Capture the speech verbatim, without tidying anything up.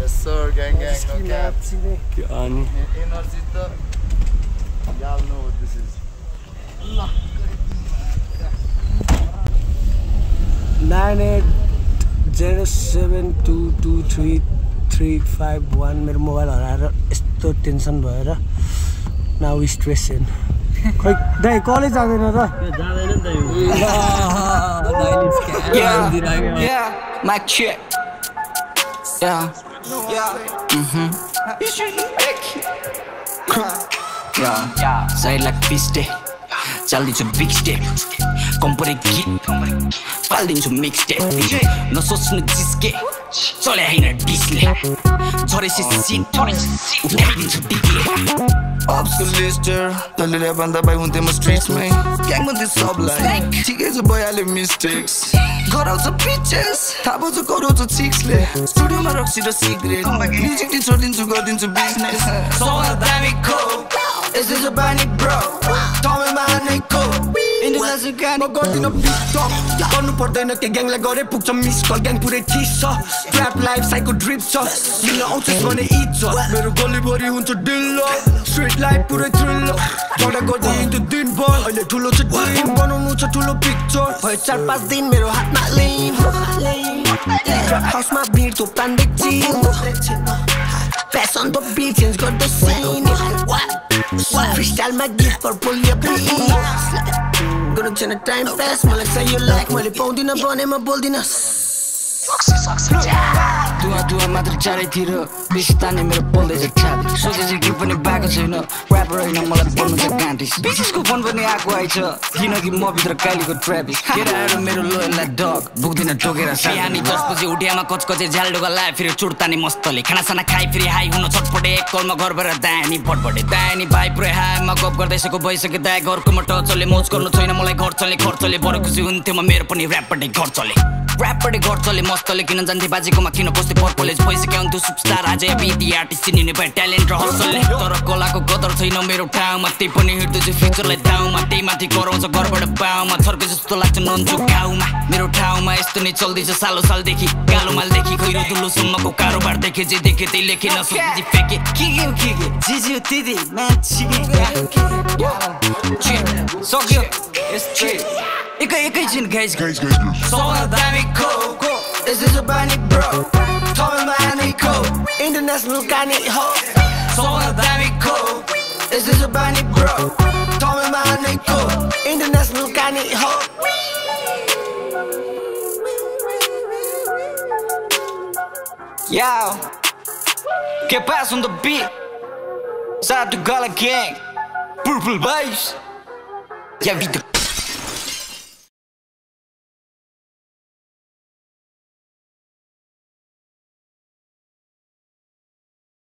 Yes sir, gang gang, no cap. Energy the, y'all know what this is. nine eight zero seven two two three three five one मेरो mobile हराएर यस्तो tension भएर now stress in खै दाइ college जाँदैन र जाँदैन नि त यो Yeah, my check. Yeah, yeah, mhm. Yeah, side like fistey. Chaldaixu big step. Compare geet. Faldinxu mixtape. Nasochxu jiskey. Chalya होइन Disale. Jharesu seat. uthaidinxu dickle. Opps the lister, Taile bhanthey bhai hunthey my streets man. Gang with this sablai. Thikaicha bhaihaalyo mistakes. karaucha bitches. Thaapaucha karaucha chicks le. Studio ma raksi the secret. Music din chhodinshu gardinchu business. So daami ko. Is this a bunny bro? Tell me my name ko. Indonesian guy no gardin a big talk. Garnu pardaina ke gang lai gare pugcha miss call gang purai thiss cha. Trap life psycho drip cha. Milxa Auchas bhane eat cha. Mero Galli bhari huncha dillo. Street life purai thrill. Jhada gardi into din ball. Aile thulo cha dream banaunu cha thulo picture. Bhai char पाँच दिन मेरो हातमा lean. Trap house ma beat to plan the chill. Pass on the beat change got the scene. What? Freestyle my gift for pull your beat. Gonna turn the time fast, मलाई चाहियो like मैले पाउँदिन भने म बोल्दिन दुआ दुआ मात्र चारैतिर बेसी तान्ने मेरो बोल्दैछ छाती सोचेछु के पनि भएको छैन ऱ्यापर होइन मलाई बोल्नु छ गान्टिस बिचको फोन पनि आएको आइछ किनकि म भित्र कालीको ट्र्यापिस केटाहरू मेरो लोयललाई डग बुक्दिन टोकेर बिहानी दस बजे उठ्यामा कचकचे झ्यालडोका लाए फेरि चुड्तानी मस्तले खानासाना खाइ फेरि हाई हुन छटपटे एक कलमा घर भएर दानी फटफटे दानी भाइ पुरै हाईमा गफ गर्दैछको भइसक्यो दाइ घरको म टचले मोज गर्नु छैन मलाई घर चले खर्चले बडो खुसी हुन्थ्यो म मेरो पनि ऱ्यापपट्टि घर चले ऱ्यापपट्टि घर चले मस्तले किन जान्थे बाजेकोमा किन पस्थे पर्पलेज भइसक्यो अन्त सुपरस्टार आज याबी द आर्टिस्ट चिनिने भए ट्यालेन्ट र हसलले तर कलाको कदर छैन मेरो ठाउँमा त्यही पनि हिँड्दैछु फ्युचरलाई दाउमा त्यही माथि कराउँछ घरबाट बाउमा छर्के जस्तो लाग्छ नन्चो गाउँमा मेरो ठाउँमा यस्तो नै चल्दैछ सालो सालदेखि कालो मालदेखि खैरो दुलोसम्मको कारोबारदेखि जे देखे त्यही लेखे नसोची फेके के के के के जिजु दिदी मान्छे सक्यो यस्तै एकै एकैछिन guys guys guys Solar daami ko. Is this a bunny bro? Tell me my name ko. International kani ho. Solar daami ko. Is this a bunny bro? Tell me my name ko. International kani ho. Yo, get bass on the beat. Shout out to Gwala gang, purple vibes. Yabi The